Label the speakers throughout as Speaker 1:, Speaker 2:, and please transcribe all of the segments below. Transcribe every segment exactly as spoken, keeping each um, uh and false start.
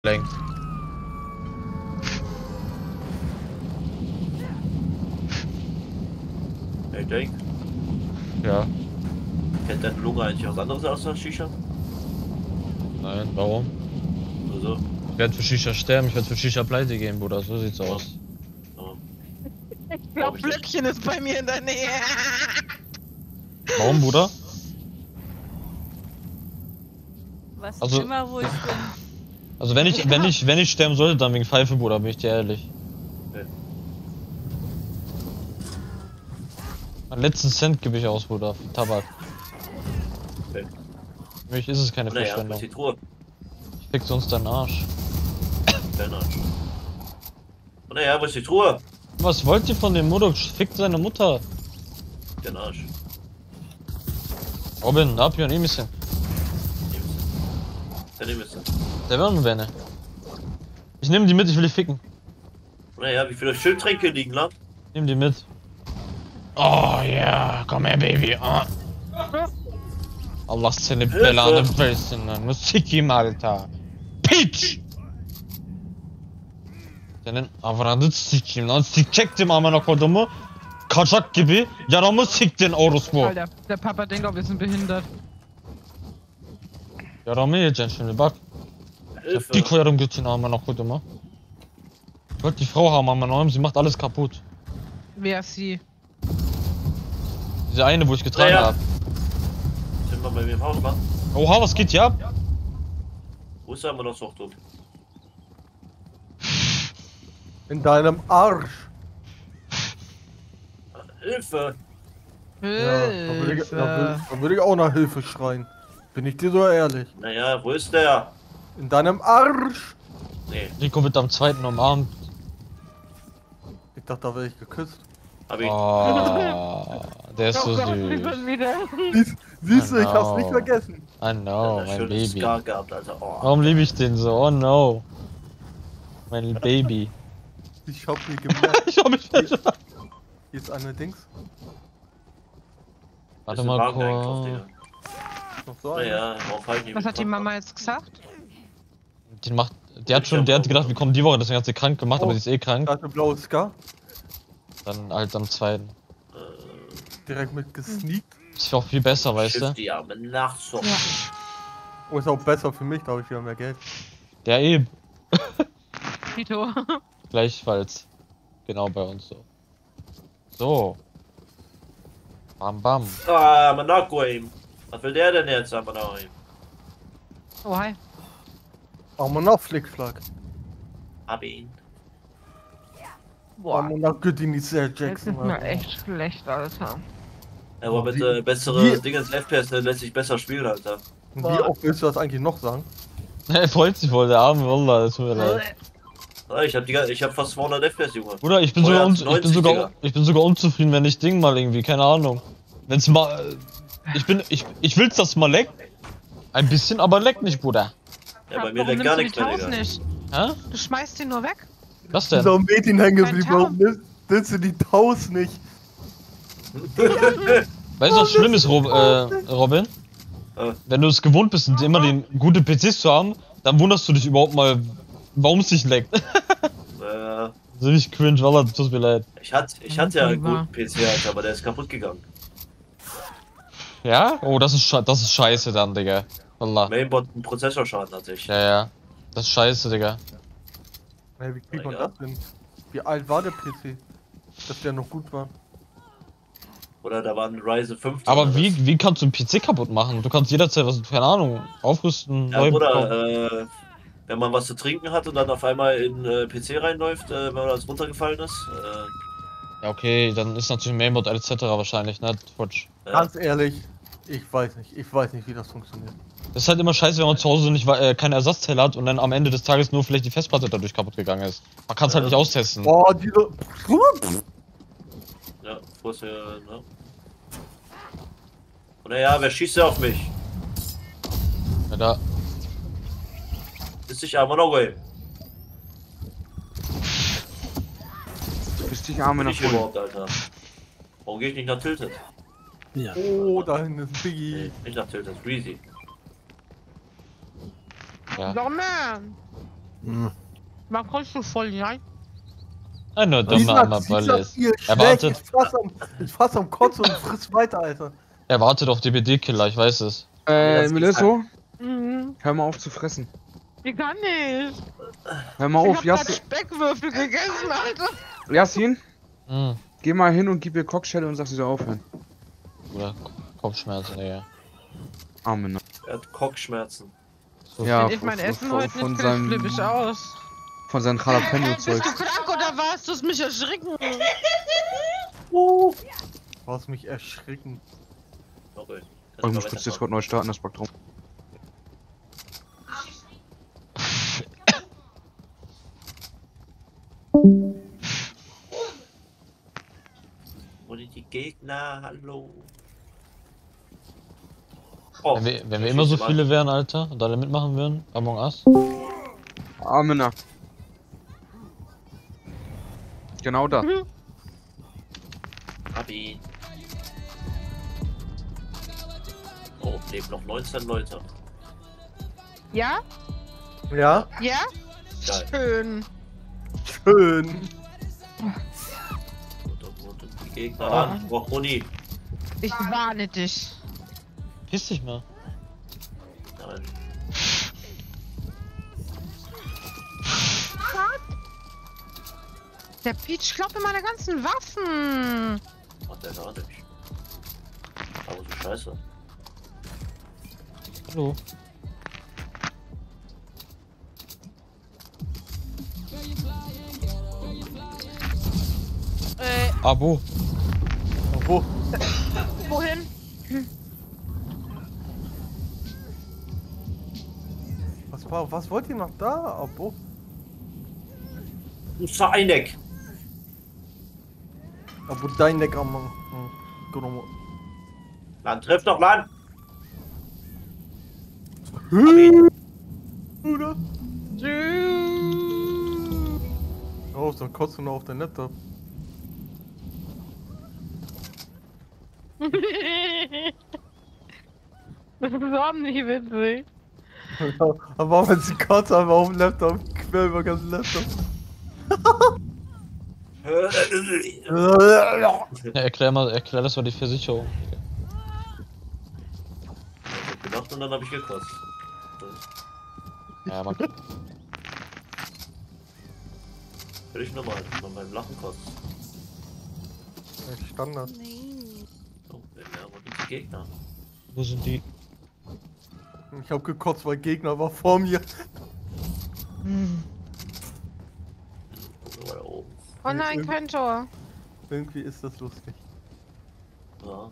Speaker 1: lenkt.
Speaker 2: Hey Jake,
Speaker 1: Ja.
Speaker 2: kennt deine Lunge eigentlich was anderes aus der Shisha?
Speaker 1: Nein, warum?
Speaker 2: Also,
Speaker 1: Ich werde für Shisha sterben, ich werde für Shisha pleite gehen, Bruder. So sieht's aus.
Speaker 2: oh.
Speaker 3: Ich glaube, Flöckchen ist bei mir in der Nähe.
Speaker 1: Warum, Bruder?
Speaker 4: Was
Speaker 1: Also-
Speaker 4: immer, wo ich bin.
Speaker 1: Also wenn ich, wenn ich, wenn ich sterben sollte, dann wegen Pfeife, Bruder, bin ich dir ehrlich.
Speaker 2: Okay.
Speaker 1: Meinen letzten Cent gebe ich aus, Bruder, für Tabak.
Speaker 2: Okay.
Speaker 1: Für mich ist es keine
Speaker 2: Naja, was
Speaker 1: Verschwendung.
Speaker 2: ist die Truhe?
Speaker 1: Ich fick sonst deinen Arsch.
Speaker 2: Dein Arsch. Naja, wo ist die Truhe?
Speaker 1: Was wollt ihr von dem Murdoch? Fickt seine Mutter.
Speaker 2: Den Arsch.
Speaker 1: Robin, ab hier, nimm bisschen.
Speaker 2: Dann nehmen wir es.
Speaker 1: Der werden wir, ne? Ich nehme die mit, ich will dich ficken.
Speaker 2: Naja, wie viele Schildtränke liegen da?
Speaker 1: Nimm die mit. Oh ja, yeah. Komm her, Baby. Oh. Allah seni belanı versin lan. Bu sikiyim Alter. Piç! Senin avradı sikiyim lan. Sikecektim amına kodumu. Kaçak gibi yaramı siktin orospu.
Speaker 3: Alter, der Papa denkt auch, wir sind behindert.
Speaker 1: Yaramı yiyeceksin şimdi bak.
Speaker 2: Hilfe.
Speaker 1: Die koyarım götüne amına kodumu. Ich wollte die Frau haben amına koyayım, sie macht alles kaputt.
Speaker 3: Wer ist sie?
Speaker 1: Diese eine, wo ich getragen
Speaker 2: Naja.
Speaker 1: habe.
Speaker 2: Sind wir bei mir im Haus, Mann?
Speaker 1: Oha, was geht hier ab?
Speaker 2: Wo ist aber noch so tot?
Speaker 5: In deinem Arsch.
Speaker 2: Hilfe!
Speaker 5: Ja, da würde ich, da würde,
Speaker 3: Hilfe.
Speaker 5: da würde ich auch nach Hilfe schreien. Bin ich dir so ehrlich.
Speaker 2: Naja, wo ist der?
Speaker 5: In deinem Arsch.
Speaker 2: Nee,
Speaker 1: Rico wird am zweiten umarmt.
Speaker 5: Ich dachte, da wäre ich geküsst.
Speaker 2: hab ich.
Speaker 1: Oh, der ist so
Speaker 3: Oh Gott, wie
Speaker 1: süß.
Speaker 3: schon wieder.
Speaker 5: Siehst, siehst du, ich hab's
Speaker 1: Genau.
Speaker 5: nicht vergessen.
Speaker 1: I know,
Speaker 2: ein
Speaker 1: mein
Speaker 2: schönes
Speaker 1: Baby.
Speaker 2: Scar gehabt, Alter. Oh.
Speaker 1: Warum liebe ich den so? Oh no. Mein Baby.
Speaker 5: Ich hab mir gemerkt.
Speaker 1: Ich hab mich
Speaker 5: Hier ist eine Dings.
Speaker 1: Warte
Speaker 2: Ist ein
Speaker 1: mal
Speaker 2: Wagen eingekauft,
Speaker 1: kurz.
Speaker 2: Digga.
Speaker 5: Noch so eine.
Speaker 2: Naja, warum fall ich nicht
Speaker 3: Was
Speaker 2: mit
Speaker 3: hat die
Speaker 2: Kopf
Speaker 3: Mama
Speaker 2: ab?
Speaker 3: jetzt gesagt?
Speaker 1: Den macht, der hat schon, der hat gedacht, wir kommen die Woche, deswegen hat sie krank gemacht,
Speaker 5: Oh.
Speaker 1: aber sie ist eh krank.
Speaker 5: Da ist eine blaue Scar.
Speaker 1: Dann halt am zweiten.
Speaker 5: Direkt mit gesneakt.
Speaker 1: Ist auch viel besser, weißt
Speaker 2: Schiff
Speaker 1: du?
Speaker 2: die Arme nachts so.
Speaker 3: Ja.
Speaker 5: Oh, ist auch besser für mich, da habe ich wieder mehr Geld.
Speaker 1: Der eben.
Speaker 3: Tito.
Speaker 1: Gleichfalls. Genau bei uns so. So. Bam bam.
Speaker 2: Ah, Monaco ihm. Was will der denn jetzt am Monaco ihm?
Speaker 3: Oh, hi.
Speaker 5: Aber noch Flickflack.
Speaker 2: Hab ihn.
Speaker 3: Boah,
Speaker 5: Aber noch Goodini Sir
Speaker 3: jetzt
Speaker 5: Jackson.
Speaker 3: ist mir
Speaker 5: Alter.
Speaker 3: echt schlecht, Alter.
Speaker 2: Aber mit
Speaker 5: Wie-
Speaker 2: äh, bessere
Speaker 5: wie-
Speaker 2: Dingens F P S ne, lässt sich besser spielen, Alter.
Speaker 5: Und wie oft willst du das eigentlich noch sagen?
Speaker 1: Er freut sich voll, der arme Wallah, das tut mir leid.
Speaker 2: Ah, Ich hab, die, ich hab fast zweihundert F P S, Junge.
Speaker 1: Bruder, ich bin,
Speaker 2: Oh
Speaker 1: sogar
Speaker 2: ja,
Speaker 1: un ich, bin
Speaker 2: neunzig,
Speaker 1: sogar,
Speaker 2: Digga.
Speaker 1: ich bin sogar unzufrieden, wenn ich Ding mal irgendwie, keine Ahnung. Wenn's mal. Ich bin. Ich, ich will's, dass mal leckt. Ein bisschen, aber leckt nicht, Bruder.
Speaker 2: Ja, bei mir
Speaker 3: Warum
Speaker 2: leckt gar
Speaker 3: nimmst
Speaker 2: nichts
Speaker 3: du
Speaker 2: mehr,
Speaker 3: die Taus
Speaker 2: Digga.
Speaker 3: nicht?
Speaker 1: Hä?
Speaker 3: Du schmeißt ihn nur weg?
Speaker 1: Was
Speaker 5: Ist
Speaker 1: denn?
Speaker 5: auch ein Mädchen hängen geblieben.
Speaker 3: Kein
Speaker 5: Warum nimmst nimmst du die Taus nicht?
Speaker 1: Weißt du, was schlimm ist, Rob äh, Robin?
Speaker 2: Äh.
Speaker 1: Wenn du es gewohnt bist, immer den gute P Cs zu haben, dann wunderst du dich überhaupt mal, warum es nicht leckt.
Speaker 2: Äh,
Speaker 1: Ziemlich cringe, Wallah, tut mir leid.
Speaker 2: ich hatte, ich hatte ja einen
Speaker 3: Wahr.
Speaker 2: guten P C, Alter, aber der ist kaputt gegangen.
Speaker 1: Ja? Oh, das ist, sche- das ist scheiße dann, Digga. Wallah.
Speaker 2: Mainboard einen Prozessorschaden hatte ich.
Speaker 1: Ja, ja. Das ist scheiße, Digga.
Speaker 5: Hey, wie kriegt man
Speaker 2: Ja.
Speaker 5: das denn? Wie alt war der P C? Dass der noch gut war.
Speaker 2: Oder da war ein Ryzen fünf.
Speaker 1: Aber
Speaker 2: drin,
Speaker 1: wie, wie kannst du einen P C kaputt machen? Du kannst jederzeit was, keine Ahnung, aufrüsten,
Speaker 2: Ja,
Speaker 1: neu
Speaker 2: Bruder,
Speaker 1: bekommen.
Speaker 2: äh, wenn man was zu trinken hat und dann auf einmal in äh, P C reinläuft, äh, wenn man das runtergefallen ist, äh,
Speaker 1: Ja, okay, dann ist natürlich Mainboard et cetera wahrscheinlich, ne? Futsch.
Speaker 2: ja.
Speaker 5: Ganz ehrlich, ich weiß nicht. Ich weiß nicht, wie das funktioniert.
Speaker 1: Das ist halt immer scheiße, wenn man zu Hause nicht äh, keine Ersatzteile hat und dann am Ende des Tages nur vielleicht die Festplatte dadurch kaputt gegangen ist. Man kann es halt
Speaker 2: Ja.
Speaker 1: nicht austesten.
Speaker 5: Boah, diese.
Speaker 2: Ja, vorher, ne? Und naja, wer schießt denn auf mich?
Speaker 1: Ja, da.
Speaker 2: Ist dich armer No Way.
Speaker 6: Bist dich arme
Speaker 2: Bin
Speaker 6: nach
Speaker 2: ich
Speaker 6: vorne.
Speaker 2: überhaupt, Alter? Warum gehe ich nicht nach Tilted?
Speaker 6: Ja.
Speaker 5: Oh, da hinten ist ein Biggie.
Speaker 2: Nee, nicht nach Tilted, Greasy.
Speaker 1: Ja.
Speaker 3: Doch, man.
Speaker 5: Hm.
Speaker 3: Man kommst du voll rein.
Speaker 1: Ein nur
Speaker 5: Dieser-
Speaker 1: dummer armer
Speaker 5: dieser
Speaker 1: Balles.
Speaker 5: Tier
Speaker 1: Er
Speaker 5: schlägt,
Speaker 1: wartet,
Speaker 5: Ich fass am, ich fass am Kotz und friss weiter, Alter.
Speaker 1: er wartet auf D B D-Killer, ich weiß es.
Speaker 6: Äh,
Speaker 2: das
Speaker 6: Melesso,
Speaker 3: Mhm.
Speaker 6: hör mal auf zu fressen.
Speaker 3: Ich kann nicht.
Speaker 6: Hör mal
Speaker 3: Ich
Speaker 6: auf,
Speaker 3: hab grad
Speaker 6: Yassin.
Speaker 3: Speckwürfel gegessen, Alter.
Speaker 6: Yassin,
Speaker 1: Hm,
Speaker 6: geh mal hin und gib ihr Cockshell und sag, sie soll aufhören.
Speaker 1: oder Kopfschmerzen, Digga.
Speaker 6: Amen.
Speaker 2: Er hat Kopfschmerzen.
Speaker 1: So
Speaker 6: Ja,
Speaker 3: Wenn ich mein
Speaker 6: von-
Speaker 3: Essen
Speaker 6: von-
Speaker 3: heute
Speaker 6: von
Speaker 3: nicht krieg,
Speaker 6: seinem-
Speaker 3: flipp ich aus.
Speaker 6: Von seinen
Speaker 3: Hey,
Speaker 6: Jalapeno-Zeug.
Speaker 3: bist du krank oder was? Du hast mich erschrecken.
Speaker 5: Du hast mich erschrecken.
Speaker 2: Okay.
Speaker 6: Oh, ich muss kurz Discord neu starten, das packt rum.
Speaker 2: Wo sind die Gegner? Hallo. Oh,
Speaker 1: Wenn wir, wenn wir
Speaker 2: ich
Speaker 1: immer so
Speaker 2: schieße
Speaker 1: viele wären, Alter, und alle mitmachen würden, Among Us.
Speaker 6: Amena. Genau da.
Speaker 3: Mhm.
Speaker 2: Hab ihn. Oh, leben noch neunzehn Leute.
Speaker 3: Ja?
Speaker 5: Ja?
Speaker 3: Ja?
Speaker 2: Geil.
Speaker 3: Schön.
Speaker 5: Schön.
Speaker 2: Und, und, und die Gegner
Speaker 5: Ah.
Speaker 2: an. Ich brauch Muni.
Speaker 3: Ich warne dich.
Speaker 1: Piss dich mal.
Speaker 2: Nein.
Speaker 3: Der Peach klaut mir meine ganzen Waffen.
Speaker 2: Macht der gar nicht. Aber so scheiße.
Speaker 1: Hallo.
Speaker 3: Äh,
Speaker 1: Abo.
Speaker 5: Wo?
Speaker 3: wohin?
Speaker 5: Was war, was wollt ihr noch da, Abo?
Speaker 2: Du Vereineck.
Speaker 5: Abo, dein Neck am. Hm, genau.
Speaker 2: Land trifft doch Land.
Speaker 5: Bruder. Oh, dann kotzt du noch auf dein Laptop.
Speaker 3: Das ist auch nicht witzig.
Speaker 5: Aber wenn sie kotzt einfach auf dem Laptop, quer über den ganzen Laptop.
Speaker 1: Ja, erklär mal, erklär das mal die Versicherung.
Speaker 2: Ich hab gedacht und dann hab ich gekotzt.
Speaker 1: Ja, man
Speaker 2: Völlig normal, wenn man beim Lachen kotzt.
Speaker 5: Standard.
Speaker 4: Nein.
Speaker 2: So, wer mehr aber die Gegner.
Speaker 1: Wo sind die?
Speaker 5: Ich hab gekotzt, weil Gegner war vor mir.
Speaker 2: So da oben.
Speaker 3: Oh nein, kein Tor.
Speaker 5: Irgendwie ist das lustig.
Speaker 2: Ja.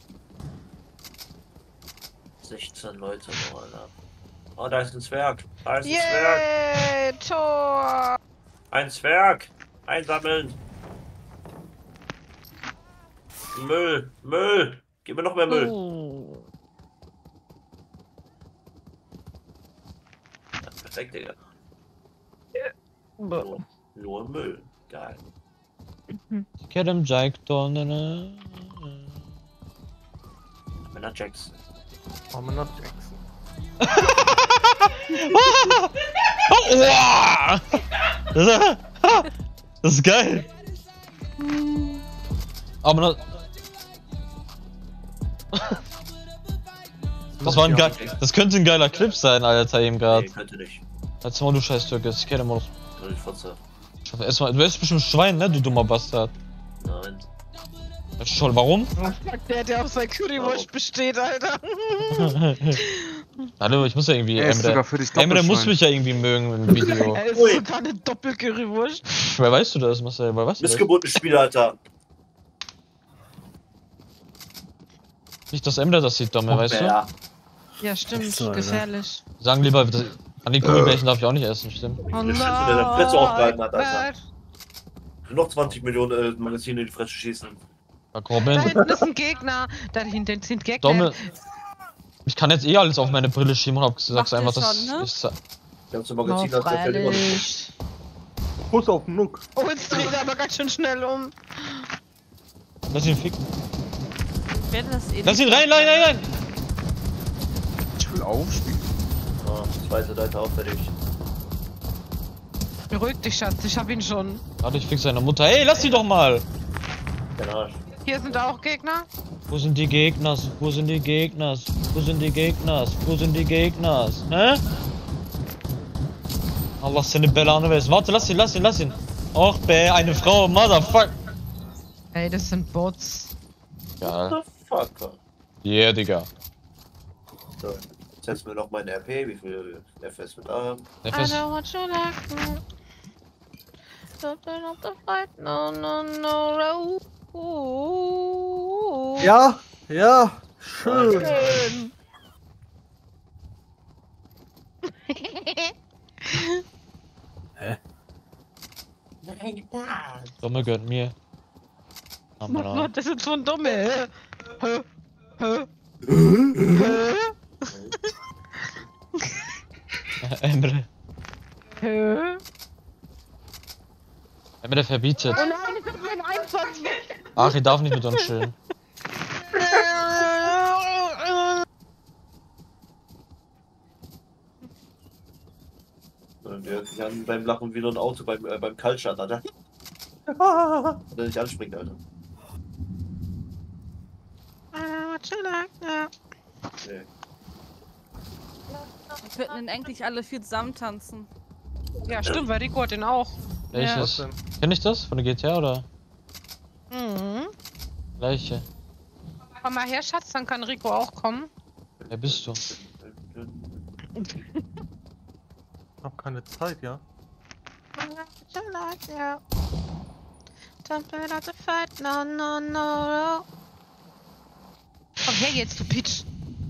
Speaker 2: sechzehn Leute noch, Alter. Oh, da ist ein Zwerg. Da ist ein Zwerg.
Speaker 3: Yay, Tor.
Speaker 2: Ein Zwerg. Einsammeln. Müll. Müll. Gib mir noch mehr Müll.
Speaker 3: Oh.
Speaker 2: Ja, perfekt, Digga. Nur, nur Müll. Geil.
Speaker 1: Get him, Jack, don't.
Speaker 2: Männer Jackson.
Speaker 5: Oh, man hat Jackson.
Speaker 1: Oh, wow! Das ist, das ist geil. Aber das, das war ein geil. Das könnte ein geiler Clip sein, Alter, eben
Speaker 2: Nee,
Speaker 1: gerade.
Speaker 2: könnte nicht.
Speaker 1: Als mal, du scheiß Türke, ich kenne mal.
Speaker 2: Könnte ich Fotze.
Speaker 1: Erstmal, du bist bestimmt Schwein, ne, du dummer Bastard.
Speaker 2: Nein.
Speaker 1: Schon, warum?
Speaker 3: Der, der auf sein Currywurst besteht, Alter.
Speaker 1: Hallo, ich muss ja irgendwie.
Speaker 6: Er ist
Speaker 1: Emre,
Speaker 6: sogar für dich
Speaker 1: Emre muss
Speaker 6: Doppelschwein.
Speaker 1: mich ja irgendwie mögen im Video.
Speaker 3: Er ist
Speaker 2: Ui.
Speaker 3: sogar eine Doppelcurrywurst.
Speaker 1: Wer weißt du das, Marcel? Wer weißt du das?
Speaker 2: Missgeburtenes Spiel, Alter.
Speaker 1: Nicht, dass Emre das sieht, Domme, weißt du?
Speaker 2: Ja.
Speaker 3: Ja, stimmt.
Speaker 5: So, Alter.
Speaker 3: Gefährlich.
Speaker 1: Sagen lieber, das- an die Gummibärchen darf ich auch nicht essen, stimmt?
Speaker 3: Oh
Speaker 2: Stimmt, der seine Fresse aufgehalten hat, Alter.
Speaker 3: Gott.
Speaker 2: Noch zwanzig Millionen äh, Magazine in die Fresse schießen.
Speaker 1: Ja, komm
Speaker 3: Da
Speaker 1: hin.
Speaker 3: hinten ist ein Gegner. Da hinten sind Gegner.
Speaker 1: Domme. Ich kann jetzt eh alles auf meine Brille schieben und hab gesagt
Speaker 4: Macht ihr
Speaker 1: einfach, dass
Speaker 4: schon, ne?
Speaker 1: ich sa-
Speaker 2: Wir haben zum
Speaker 3: Oh,
Speaker 2: Magazin als der immer noch.
Speaker 3: freilich.
Speaker 5: Kuss auf den Nuck.
Speaker 3: Oh, jetzt dreht er aber ganz schön schnell um.
Speaker 1: Lass ihn ficken.
Speaker 4: Ich werde das eh
Speaker 1: Lass ihn
Speaker 4: nicht
Speaker 1: rein, rein, rein, rein!
Speaker 6: Ich will aufspielen.
Speaker 2: Ah, zweite Seite auch fertig.
Speaker 3: Beruhig dich, Schatz, ich hab ihn schon.
Speaker 1: Warte, ich fix seine Mutter. Hey, lass sie doch mal!
Speaker 2: Genau.
Speaker 3: Hier sind auch Gegner.
Speaker 1: Wo sind die Gegners? Wo sind die Gegners? Wo sind die Gegners? Wo sind die Gegners? Hä? Allah seine Bellane weiß. Warte, lass ihn, lass ihn, lass ihn. Och, bäh, eine Frau, Motherfuck.
Speaker 3: Ey, das sind Bots.
Speaker 1: Ja,
Speaker 2: Motherfucker.
Speaker 1: yeah, Digga.
Speaker 2: So, jetzt setzen wir noch meine R P, wie viel F S wir da haben.
Speaker 3: I don't want you like me. Don't turn off the fight, no, no, no, no.
Speaker 5: Ja, ja, schön.
Speaker 3: Schön.
Speaker 1: Dumme gehört mir.
Speaker 3: Oh
Speaker 1: Hammer.
Speaker 3: Gott, das sind schon dumme. Hä? Hä? Hä? Hä?
Speaker 1: Emre.
Speaker 3: Hä?
Speaker 1: Emre verbietet.
Speaker 3: Oh nein, das ist mein Einsatz.
Speaker 1: Ach, ich darf nicht mit uns chillen.
Speaker 2: Und wir haben beim Lachen wieder ein Auto beim, äh, beim Kaltstart, Alter. Der nicht anspringt, Alter. Nee.
Speaker 4: Wir könnten denn eigentlich alle vier zusammen tanzen.
Speaker 3: Ja, stimmt, weil Rico hat den auch.
Speaker 1: Welches?
Speaker 5: Ja.
Speaker 1: Kenn ich das? Von der G T A oder?
Speaker 3: Mhm.
Speaker 1: Gleiche.
Speaker 3: Komm mal her, Schatz, dann kann Rico auch kommen.
Speaker 1: Wer bist du?
Speaker 5: Ich hab keine Zeit, ja.
Speaker 3: No, no, no. Komm her jetzt, du Pitch.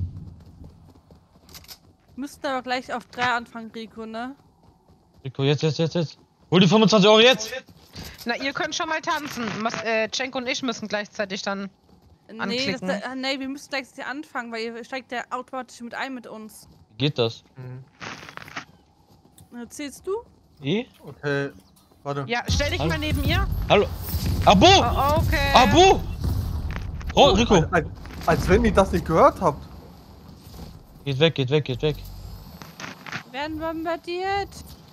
Speaker 4: Müssten aber gleich auf drei anfangen, Rico, ne?
Speaker 1: Rico, jetzt, jetzt, jetzt, jetzt. Hol die fünfundzwanzig Euro jetzt!
Speaker 3: Na, ihr könnt schon mal tanzen. Mas, äh, Cenk und ich müssen gleichzeitig dann.
Speaker 4: Nee, das,
Speaker 3: Anklicken.
Speaker 4: äh, nee, wir müssen gleich anfangen, weil ihr steigt ja automatisch mit ein mit uns.
Speaker 1: Wie geht das?
Speaker 5: Mhm.
Speaker 4: Äh, Zählst du?
Speaker 1: I?
Speaker 5: Okay, warte.
Speaker 3: Ja, stell dich
Speaker 1: Hallo?
Speaker 3: mal neben ihr.
Speaker 1: Hallo? Abo!
Speaker 3: Oh, okay.
Speaker 1: Abo! Oh, Rico!
Speaker 5: Als, als, als wenn ihr das nicht gehört habt.
Speaker 1: Geht weg, geht weg, geht weg.
Speaker 4: Werden bombardiert.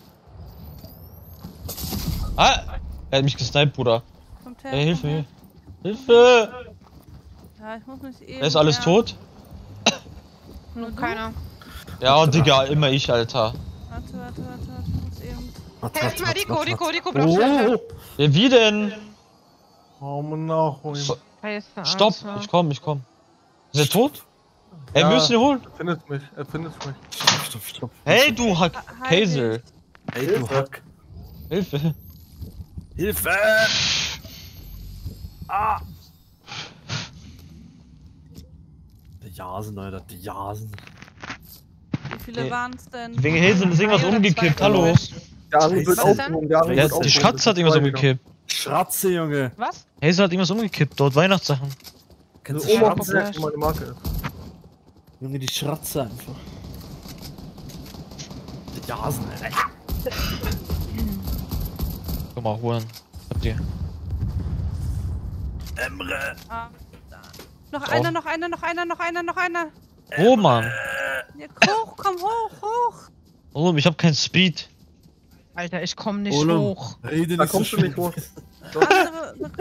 Speaker 1: Ah! Er hat mich gesniped, Bruder.
Speaker 4: Kommt her.
Speaker 1: Ey, hilf
Speaker 4: komm her.
Speaker 1: mir. Hilfe!
Speaker 4: Ja, ich muss mich eben.
Speaker 1: Er ist alles
Speaker 4: ja.
Speaker 1: tot?
Speaker 3: Nur keiner.
Speaker 1: Ja, Digga, immer ich, Alter.
Speaker 4: Warte, warte, warte, warte. Ich muss eben.
Speaker 3: Helft mal Rico, Rico, Rico braucht Hilfe.
Speaker 5: Oh,
Speaker 1: Ja, wie denn?
Speaker 5: oh Mann, nachholen.
Speaker 1: So,
Speaker 3: Scheiße,
Speaker 1: stopp,
Speaker 3: Alter.
Speaker 1: ich komm, ich komm. Ist er tot? Ey,
Speaker 5: Ja.
Speaker 1: wir müssen ihn holen.
Speaker 5: Er findet mich, er findet mich.
Speaker 7: Stopp, stopp.
Speaker 1: Hey, du Hack.
Speaker 4: Halt
Speaker 1: Käse.
Speaker 4: dich.
Speaker 7: Ey, du Hack.
Speaker 1: Hilfe.
Speaker 7: Hilfe! Ah! Die Jasen, Alter, die Jasen.
Speaker 4: Wie viele
Speaker 1: Ey.
Speaker 4: waren's denn?
Speaker 1: Wegen Hazel ist irgendwas
Speaker 3: Drei oder
Speaker 1: umgekippt,
Speaker 3: zwei,
Speaker 1: hallo.
Speaker 3: glaub ich.
Speaker 5: Der andere wird
Speaker 7: Scheiße.
Speaker 5: aufgehoben, der andere
Speaker 1: Der,
Speaker 5: wird
Speaker 1: die
Speaker 5: aufgehoben.
Speaker 1: Schatz hat irgendwas
Speaker 5: Das ist
Speaker 1: umgekippt.
Speaker 7: Schratze, Junge.
Speaker 3: Was?
Speaker 1: Hazel hat irgendwas umgekippt, dort Weihnachtssachen.
Speaker 7: Kennst
Speaker 5: Also
Speaker 7: du
Speaker 5: oben auf dem
Speaker 7: Schratze?
Speaker 5: Fleck, wo meine Marke ist.
Speaker 7: Junge, die Schratze einfach. Die Jasen, Alter.
Speaker 1: Komm mal, Huren. Habt ihr.
Speaker 7: Emre!
Speaker 4: Ah, da. Noch
Speaker 1: Auf.
Speaker 4: einer, noch einer, noch einer, noch einer, noch einer.
Speaker 1: Oh, Mann.
Speaker 4: Ja, hoch, komm hoch, hoch.
Speaker 1: Oh, ich hab kein Speed.
Speaker 3: Alter, ich komm nicht
Speaker 7: Olum.
Speaker 3: hoch.
Speaker 7: Rede
Speaker 5: Da
Speaker 7: nicht so
Speaker 5: kommst du nicht
Speaker 7: schnell.
Speaker 5: hoch.
Speaker 4: Andere,